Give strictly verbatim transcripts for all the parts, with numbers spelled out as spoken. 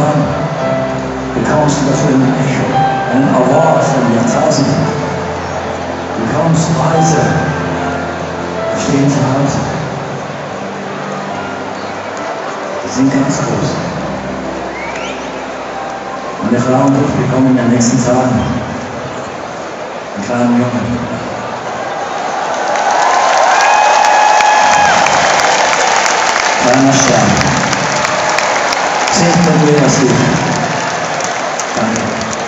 Programm bekommst du dafür ein Echo, einen Award von Jahrtausenden. Du bekommst Preise, wir stehen zu Hause. Die sind ganz groß. Meine Frau und ich bekommen in den nächsten Tagen einen kleinen Jungen. Kleiner Stern. Seht von mir das Licht. Danke.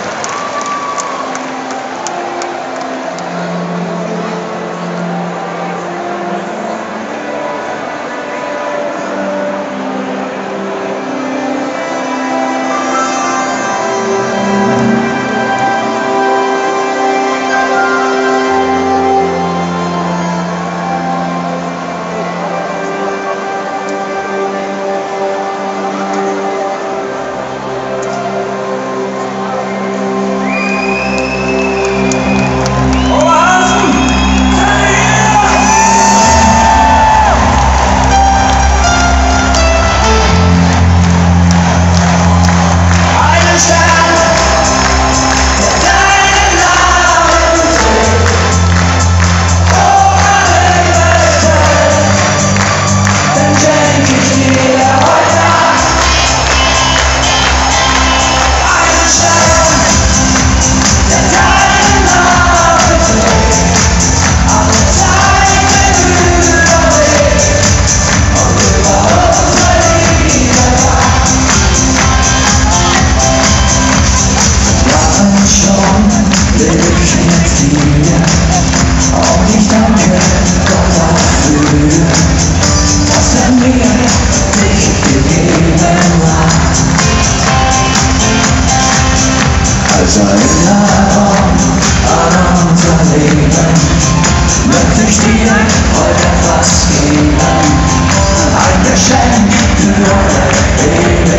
Als Erinnerung an unser Leben möchte ich dir heute etwas geben, ein Geschenk für eure Ewigkeit.